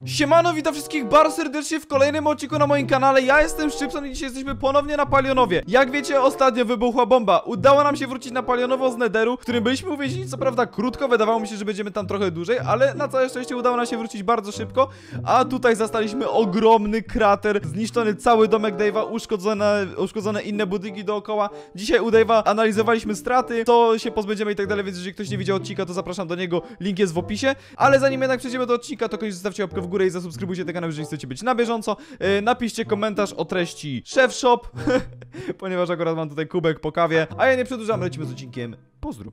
Siemano, witam wszystkich bardzo serdecznie w kolejnym odcinku na moim kanale. Ja jestem Szczypson i dzisiaj jesteśmy ponownie na Palionowie. Jak wiecie, ostatnio wybuchła bomba. Udało nam się wrócić na Palionowo z Netheru, w którym byliśmy uwięzieni, co prawda krótko, wydawało mi się, że będziemy tam trochę dłużej, ale na całe szczęście udało nam się wrócić bardzo szybko. A tutaj zastaliśmy ogromny krater, zniszczony cały domek Dave'a, uszkodzone inne budynki dookoła. Dzisiaj u Dave'a analizowaliśmy straty, to się pozbędziemy i tak dalej, więc jeżeli ktoś nie widział odcinka, to zapraszam do niego, link jest w opisie. Ale zanim jednak przejdziemy do odcinka, to koniecznie zostawcie łapkę w górę i zasubskrybujcie ten kanał, jeżeli chcecie być na bieżąco. Napiszcie komentarz o treści Chef Shop, ponieważ akurat mam tutaj kubek po kawie. A ja nie przedłużam, lecimy z odcinkiem. Pozdro.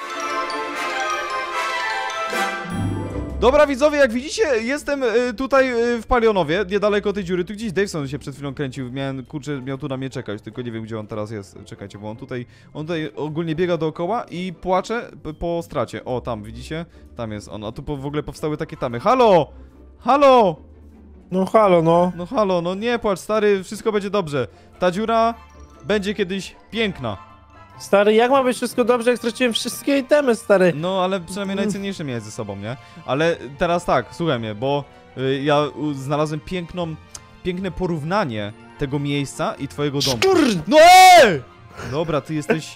Dobra widzowie, jak widzicie, jestem tutaj w Palionowie, niedaleko tej dziury. Tu gdzieś Daveson się przed chwilą kręcił, miał tu na mnie czekać, tylko nie wiem, gdzie on teraz jest. Czekajcie, bo on tutaj ogólnie biega dookoła i płacze po stracie. O, tam, widzicie? Tam jest on, a tu w ogóle powstały takie tamy. Halo! Halo! No halo, no. No halo, no nie płacz, stary, wszystko będzie dobrze. Ta dziura będzie kiedyś piękna. Stary, jak ma być wszystko dobrze, jak straciłem wszystkie itemy, stary? No, ale przynajmniej najcenniejsze miałeś ze sobą, nie? Ale teraz tak, słuchaj mnie, bo ja znalazłem piękne porównanie tego miejsca i twojego domu. No Dobra, ty jesteś,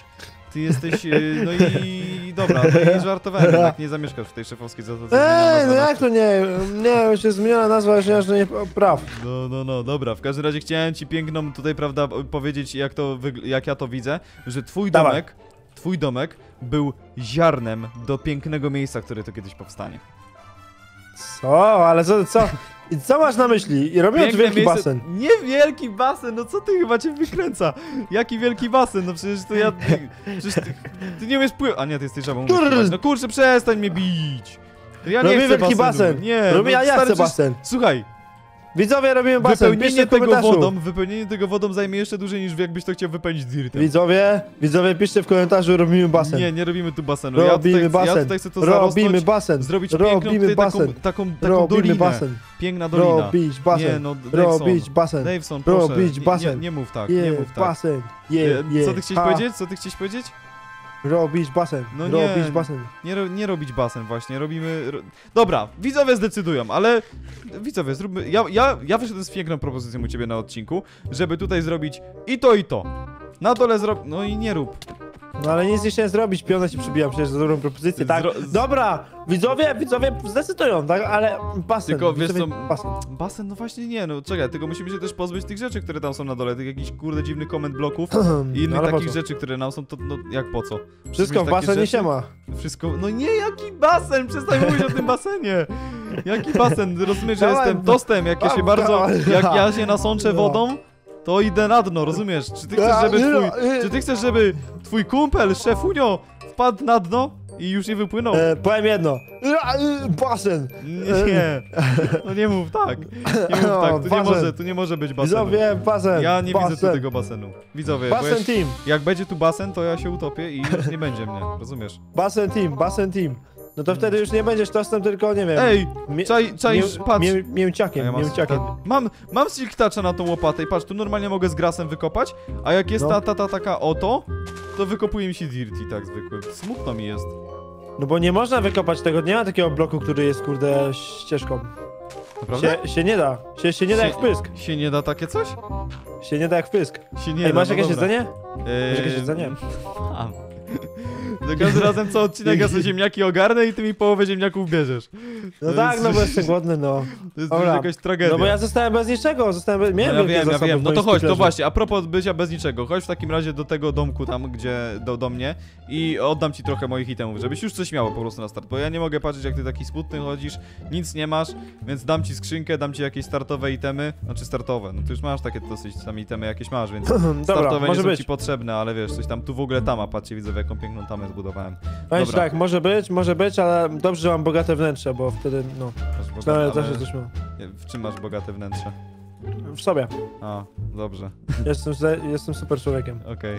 no i dobra, no i żartowałem, jednak nie zamieszkasz w tej szefowskiej No jak to nie? Nie, już jest zmieniona nazwa, już nie praw. No, dobra, w każdym razie chciałem ci piękną tutaj, prawda, powiedzieć, jak ja to widzę, że twój domek był ziarnem do pięknego miejsca, które to kiedyś powstanie. Co? Ale co? I co masz na myśli? I robią tu wielki basen. Nie wielki basen, no co ty, chyba cię wykręca? Jaki wielki basen? No przecież to ja... Przecież ty nie umiesz pływać. A nie, ty jesteś żabą. No kurczę, przestań mnie bić. Ja nie chcę wielki basen. Nie, robię, no, ja chcę basen. Słuchaj. Widzowie, robimy basen. Wypełnienie tego wodą zajmie jeszcze dłużej, niż jakbyś to chciał wypełnić dirtem. Widzowie, piszcie w komentarzu, robimy basen. Nie robimy tu basenu. Robimy basen. Ja tutaj chcę to zarosnąć, basen. Zrobić piękną tutaj taką dolinę. Basen. Piękna dolina. Robić basen. Nie, no, robić basen. Daveson, proszę. Robić basen. Nie mów tak, nie mów tak. Basen. Co ty chciałeś powiedzieć? Co ty chciałeś powiedzieć? Robić basen. No robić basen. Nie robić basen właśnie, robimy... Dobra, widzowie zdecydują, ale... Widzowie, zróbmy... Ja wyszedłem z piękną propozycją u ciebie na odcinku, żeby tutaj zrobić i to, i to. Na dole No i nie rób. No ale nic nie chciałem zrobić, piona ci przybijam przecież za dobrą propozycję, tak? Dobra, widzowie zdecydują, tak? Ale basen. Tylko wiesz co, basen, no właśnie nie, no czekaj, tylko musimy się też pozbyć tych rzeczy, które tam są na dole, tych jakichś kurde dziwnych komend bloków i innych takich rzeczy, które nam są, to no jak po co? Wszystko w basenie się ma. Wszystko, no nie, jaki basen, przestań mówić o tym basenie. Jaki basen, rozumiesz, że jestem tostem, jak ja się nasączę wodą, to idę na dno, rozumiesz? Czy ty chcesz, żeby twój kumpel, szefunio, wpadł na dno i już nie wypłynął? Powiem jedno. Basen! Nie, no nie mów tak. Nie mów tak, tu nie może być basenu. Widzowie, basen. Ja nie widzę tu tego basenu. Widzowie, basen team. Jak będzie tu basen, to ja się utopię i już nie będzie mnie, rozumiesz? Basen team. No to wtedy już nie będziesz tostem, tylko nie wiem. Ej, czaisz, patrz. Mięciakiem. Mam silktacza na tą łopatę i patrz, tu normalnie mogę z grasem wykopać, a jak jest taka oto, to wykopuje mi się dirty tak zwykły. Smutno mi jest. No bo nie można wykopać tego, nie ma takiego bloku, który jest kurde ścieżką. Naprawdę? Się nie da. Się nie da jak wpysk. Się nie da takie coś? Się nie da jak wpysk. Ej, masz jakieś jedzenie? Masz jakieś jedzenie? Mam. To każdym razem co odcinek ja sobie ziemniaki ogarnę i ty mi połowę ziemniaków bierzesz. No tak, no bo jestem głodny, no. To jest jakaś tragedia. No bo ja zostałem bez niczego, miałem ja wiem. No to chodź, to właśnie, a propos bycia bez niczego, chodź w takim razie do tego domku tam, gdzie, do mnie i oddam ci trochę moich itemów, żebyś już coś miało po prostu na start, bo ja nie mogę patrzeć, jak ty taki smutny chodzisz, nic nie masz, więc dam ci skrzynkę, dam ci jakieś startowe itemy, znaczy startowe, no ty już masz takie dosyć tam itemy jakieś masz, więc startowe nie są ci potrzebne, ale wiesz, coś tam tu w ogóle tama, patrzcie widzowie, jaką piękną tamę zbudowałem. Powiem tak, może być, ale dobrze, że mam bogate wnętrze, bo wtedy, no, zawsze coś mam. W czym masz bogate wnętrze? W sobie. A, dobrze. Jestem super człowiekiem. Okej.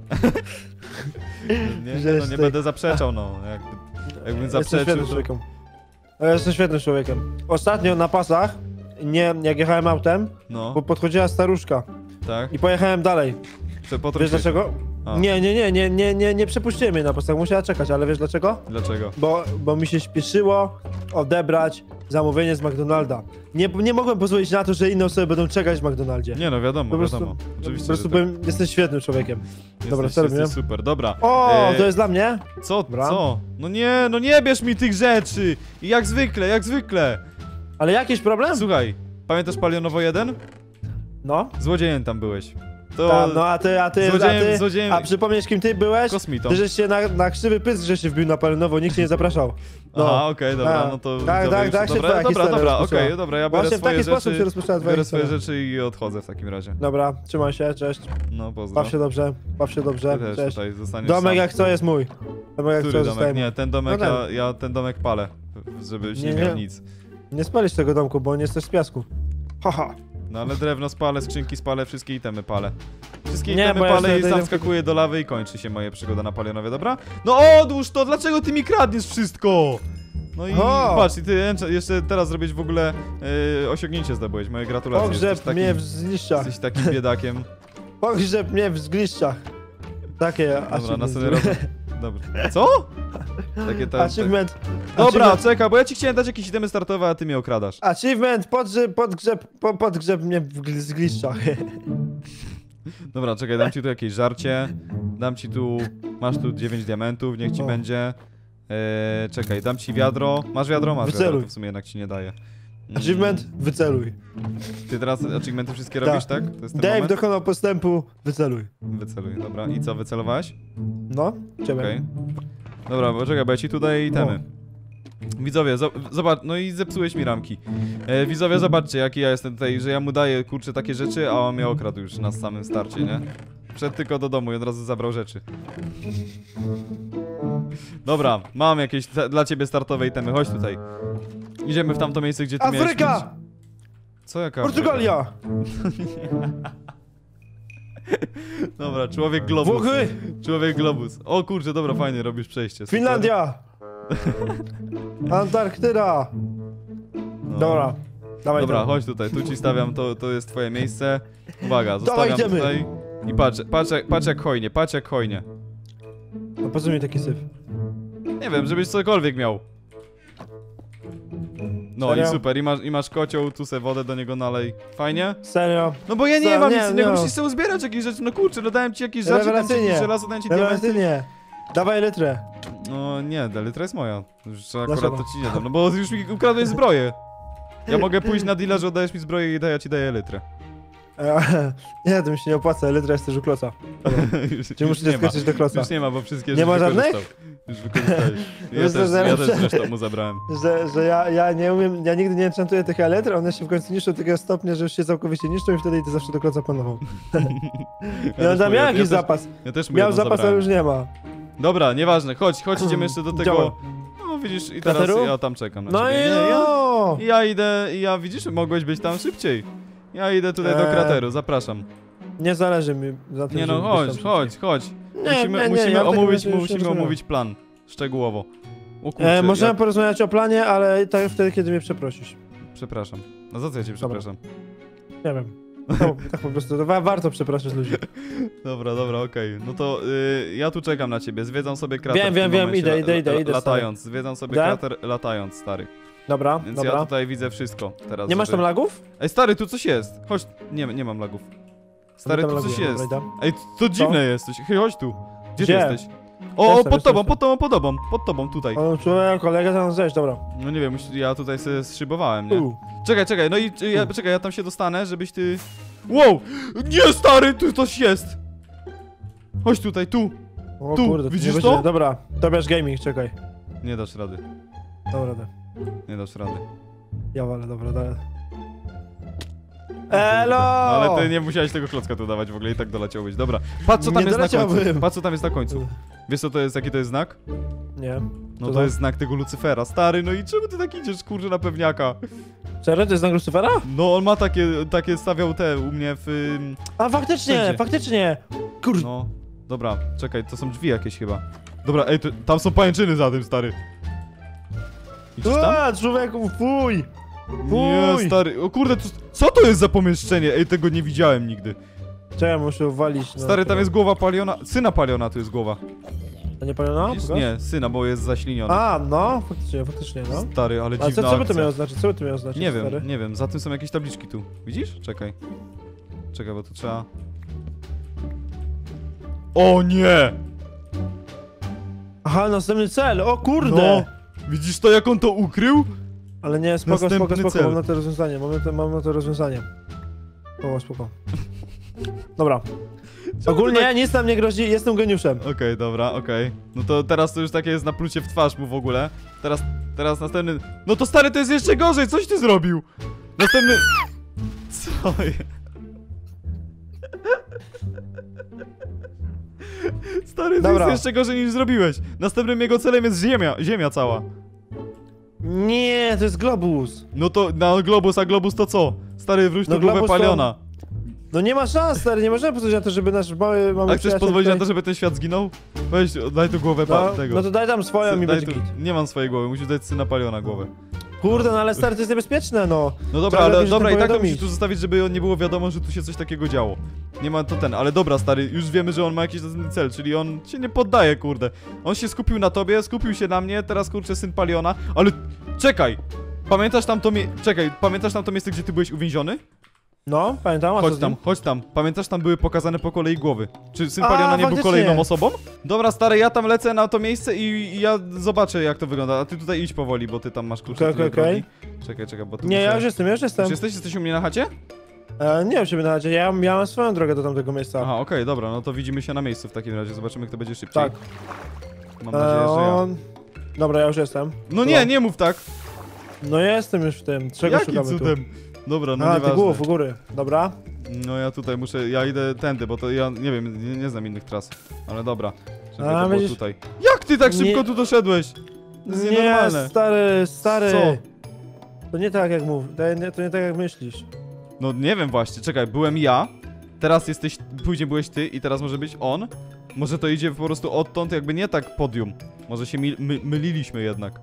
Nie będę zaprzeczał, no. Jakbym zaprzeczył, Ja jestem świetnym człowiekiem. Ostatnio na pasach, jak jechałem autem, bo podchodziła staruszka. Tak? I pojechałem dalej. Wiesz dlaczego? A. Nie przepuściłem jej na postach, musiała czekać, ale wiesz dlaczego? Dlaczego? Bo mi się śpieszyło odebrać zamówienie z McDonalda. Nie mogłem pozwolić na to, że inne osoby będą czekać w McDonaldzie. Nie no, wiadomo, Po prostu- wiadomo. Oczywiście, Po prostu że byłem, jestem świetnym człowiekiem. Dobra, jesteś, co robimy? jesteś super, dobra. O, to jest dla mnie? Co, Dobra. co? No nie bierz mi tych rzeczy! I jak zwykle, jak zwykle! Ale jakiś problem? Słuchaj, pamiętasz Palionowo 1? No. Złodziejem tam byłeś. To Ta, no a ty, złodziejem- a przypomniesz kim ty byłeś? kosmitą. Ty żeś się na krzywy pysk, że się wbił na palenowo, nikt cię nie zapraszał. No. Aha, okej, dobra, Tak. no to... Tak, widzowie tak, już- tak się dobra, twoja dobra, historia dobra, rozpoczęła. okej, dobra, ja biorę Właśnie w swoje taki sposób się rzeczy, rozpoczęła twoja biorę swoje historia. rzeczy i odchodzę w takim razie. Dobra, trzymaj się, cześć. No, pozdro. Baw się dobrze, Ty też cześć. tutaj zostaniesz Domek sam. jak co jest mój. Domek jak co Który zostaje domek? mój. Nie, ten domek, No tak. ja ten domek palę, żebyś nie Nie, miał nie. nic. Nie spalisz tego domku, bo on jest też z piasku. Haha. No ale drewno spalę, skrzynki spalę, wszystkie itemy palę. Wszystkie Nie, itemy bo ja palę sobie i sam dojdę- skakuję do lawy i kończy się moja przygoda na Palionowie, dobra? No odłóż to, dlaczego ty mi kradniesz wszystko? No i O! patrz, i ty jeszcze teraz zrobić w ogóle osiągnięcie zdobyłeś, moje gratulacje. Pogrzeb mnie w zgliszczach. Jesteś takim biedakiem. Pogrzeb mnie w zgliszczach. Takie Dobra, achievement. następny raz. Dobra. Co? Takie te... Achievement. Dobra, Achievement. czekaj, bo ja ci chciałem dać jakieś itemy startowe, a ty mnie okradasz. Achievement, podgrzeb mnie w zgliszczach. Dobra, czekaj, dam ci tu jakieś żarcie. Dam ci tu... Masz tu 9 diamentów, niech ci O. będzie. Czekaj, dam ci wiadro. Masz wiadro? Masz Wyceluj. wiadro, to w sumie jednak ci nie daje. Achievement, wyceluj. Ty teraz achievementy wszystkie Tak. robisz, tak? To jest ten Dave moment? dokonał postępu, wyceluj. Wyceluj, dobra. I co, wycelowałeś? No, ciebie. Okej. Dobra, bo czekaj, bo ja ci tu daję itemy. Widzowie, zobacz, no i zepsułeś mi ramki. Widzowie, zobaczcie jaki ja jestem tutaj, że ja mu daję, kurczę, takie rzeczy, a on mnie okradł już na samym starcie, nie? Wszedł tylko do domu i od razu zabrał rzeczy. Dobra, mam jakieś dla ciebie startowe itemy, chodź tutaj. Idziemy w tamto miejsce, gdzie ty miałeś... Afryka! Co jaka Portugalia! Dobra, człowiek globus. Włochy! Człowiek globus. O kurczę, dobra, fajnie robisz przejście. super. Finlandia! Antarktyda! No. Dobra, dawaj Dobra, tam. chodź tutaj, tu ci stawiam, to jest twoje miejsce. Uwaga, Dawaj, zostawiam idziemy. tutaj. I patrz jak hojnie, patrz jak hojnie. No po co mi taki syf? Nie wiem, żebyś cokolwiek miał. No Serio? i super, i masz kocioł, tu se wodę do niego nalej. Fajnie? Serio? No bo ja nie Co? mam Nie, nic innego, nie. musisz sobie uzbierać jakieś rzeczy. No kurczę, no dałem ci jakieś rzeczy, dałem ci Rewelacyjnie. jakieś żelazo, dałem ci diamenty. Rewelacyjnie. Dawaj litrę. No nie, litra jest moja. Już akurat Dlaczego? to ci nie dam, no bo już mi ukradłeś zbroję. Ja mogę pójść na dealer, że oddajesz mi zbroję i ja ci daję litrę. Nie, to mi się nie opłaca, litra jest też u kloca. Już, Czy muszę nie ma. skoczyć do kloca? Już nie ma, bo wszystkie Nie ma żadnych? Już wykorzystałeś. Wiesz, że Ja też zawsze- zresztą mu zabrałem. Że ja nie umiem, ja nigdy nie enchantuję tych elektr, one się w końcu niszczą do takiego stopnia, że już się całkowicie niszczą i wtedy idę zawsze do kloca ponową. Ja też tam mu- miał jakiś też- zapas. Ja też mu Miał jedną zapas, ale zabrałem. już nie ma. Dobra, nieważne, chodź, idziemy jeszcze do Działam. tego. No widzisz, i teraz Krateru? ja tam czekam na No ciebie. i Nie, no! ja idę, widzisz, mogłeś być tam szybciej. Ja idę tutaj do krateru, zapraszam. Nie zależy mi za tym, Nie no, żeby chodź, być tam chodź. Nie, Musimy ja w takim omówić, razie już musimy rozumiem. omówić plan. Szczegółowo. O kurczę, Możemy porozmawiać o planie, ale tak wtedy, kiedy mnie przeprosisz. Przepraszam. No za co ja cię Dobra. przepraszam? Nie wiem. No, tak po prostu, warto przepraszać ludzi. Dobra, okej. No to ja tu czekam na ciebie, zwiedzam sobie krater. Wiem, w tym wiem, momencie, idę, latając, zwiedzam sobie Da? krater latając, stary. Dobra, Więc dobra. ja tutaj widzę wszystko teraz. Nie masz tam lagów? Ej, stary, tu coś jest. Chodź, nie mam lagów. Stary, Tam tu coś laguję, jest. dobra, idę. Ej, to dziwne jesteś. Hej, chodź tu. Gdzie ty Gdzie? jesteś? O, Jestem, pod tobą, tutaj. O, człowiek, kolega tam zejść, dobra. No nie wiem, ja tutaj sobie zszybowałem, nie? Czekaj, no i czekaj, ja tam się dostanę, żebyś ty... Wow! Nie, stary, tu coś jest! Chodź tutaj, tu! O Tu, kurde, widzisz nie to? będzie- Dobra, to bierz gaming, czekaj. Nie dasz rady, Dobra, nie dasz rady. ja walę, dobra, dalej. Elo! Ale ty nie musiałeś tego klocka tu dawać w ogóle i tak doleciałbyś. Dobra, patrz co tam Nie jest na końcu. doleciałbym. Patrz co tam jest na końcu. Wiesz co to jest, jaki to jest znak? Nie. No Co to to? jest znak tego Lucyfera. Stary, no i czemu ty tak idziesz, kurczę, na pewniaka? Serio, to jest znak Lucifera? No on ma takie stawiał te u mnie w... A faktycznie, Wszędzie. faktycznie! Kurde. No, dobra, czekaj, to są drzwi jakieś chyba. Dobra, ej, tam są pajęczyny za tym, stary. Idziesz tam? Człowieku, fuj! Nie, Fuj! stary, o kurde, co to jest za pomieszczenie? Ej, tego nie widziałem nigdy. Czekaj, muszę uwalić. No, Stary, tam jest głowa Paliona, syna Paliona tu jest głowa. A nie Paliona? Widzisz? Nie, syna, bo jest zaśliniony. A, no, faktycznie, no. Stary, ale A dziwna co by to akcja. miało znaczyć? Co by to miało znaczyć, Nie stary? wiem, nie wiem, za tym są jakieś tabliczki tu. Widzisz? Czekaj. Czekaj, bo to trzeba... O nie! Aha, następny cel, o kurde! No! Widzisz to, jak on to ukrył? Ale nie, Następny spoko, cel. mam na to rozwiązanie, mam na to rozwiązanie. Spoko. Dobra. Ogólnie tak- nic nam nie grozi, jestem geniuszem. Okej, dobra, okej. No to teraz to już takie jest naplucie w twarz mu w ogóle. Teraz następny... No to stary, to jest jeszcze gorzej, coś ty zrobił? Następny... Co jest? Stary, to Dobra. jest jeszcze gorzej niż zrobiłeś. Następnym jego celem jest ziemia cała. Nie, to jest globus. No to na globus, a globus to co? Stary, wróć No do głowę globus to- Paliona. No nie ma szans, stary, nie możemy pozwolić na to, żeby nasz mały A chcesz przyjaciel pozwolić na tutaj- to, żeby ten świat zginął? Weź, daj tu głowę tego. No to daj tam swoją i Daj będzie tu... git. Nie mam swojej głowy, musisz dać syna Paliona głowę. Kurde, no ale stary, to jest niebezpieczne, no. No dobra, Trzeba ale lepiej, dobra, żeby i tak to powiadomić. musisz tu zostawić, żeby nie było wiadomo, że tu się coś takiego działo. Nie ma to ten, ale dobra, stary, już wiemy, że on ma jakiś następny cel, czyli on się nie poddaje, kurde. On się skupił na tobie, skupił się na mnie, teraz kurczę syn Paliona, ale czekaj! Pamiętasz tam to pamiętasz tam to miejsce, gdzie ty byłeś uwięziony? No, pamiętam, a co z nim? Chodź tam. Pamiętasz, tam były pokazane po kolei głowy. Czy syn A, Paliona nie był faktycznie. kolejną osobą? Dobra, stary, ja tam lecę na to miejsce i ja zobaczę, jak to wygląda. A ty tutaj idź powoli, bo ty tam masz klucze. Okej. Czekaj, bo tu Nie, muszę... ja już jestem. Już jesteś u mnie na chacie? Nie wiem, czy na razie, ja mam swoją drogę do tamtego miejsca. Aha, okej, dobra, no to widzimy się na miejscu w takim razie. Zobaczymy, kto będzie szybciej. Tak. Mam nadzieję, że ja. Dobra, ja już jestem. No nie mów tak. No jestem już w tym, czego Jaki szukamy cudem? Dobra, no tu? A, ty nieważne. głów u góry, dobra. No ja tutaj muszę, ja idę tędy, bo to ja nie wiem, nie znam innych tras. Ale dobra, żeby A, to było widzisz- tutaj. Jak ty tak szybko Nie- tu doszedłeś? To jest Nie, nienormalne. stary. Co? To nie tak jak mów, to nie tak jak myślisz. No nie wiem właśnie, czekaj, byłem ja, teraz jesteś, później byłeś ty i teraz może być on. Może to idzie po prostu odtąd, jakby nie tak podium. Może się myliliśmy jednak.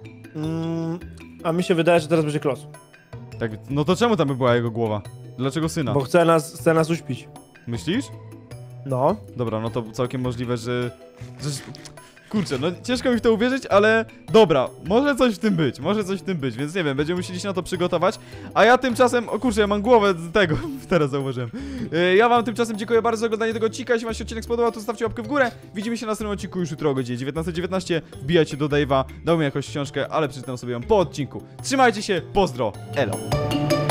A mi się wydaje, że teraz będzie Klos. Tak, no to czemu tam by była jego głowa? Dlaczego syna? Bo chce nas uśpić. Myślisz? No. Dobra, no to całkiem możliwe, że... Kurczę, no ciężko mi w to uwierzyć, ale dobra, może coś w tym być, więc nie wiem, będziemy musieli się na to przygotować. A ja tymczasem, o kurczę, ja mam głowę tego, teraz zauważyłem. Ja wam tymczasem dziękuję bardzo za oglądanie tego odcinka, jeśli wam się odcinek spodobał, to zostawcie łapkę w górę. Widzimy się na następnym odcinku już jutro o godzinie 19:19. Wbijajcie do Dave'a, dał mi jakąś książkę, ale przeczytam sobie ją po odcinku. Trzymajcie się, pozdro, elo.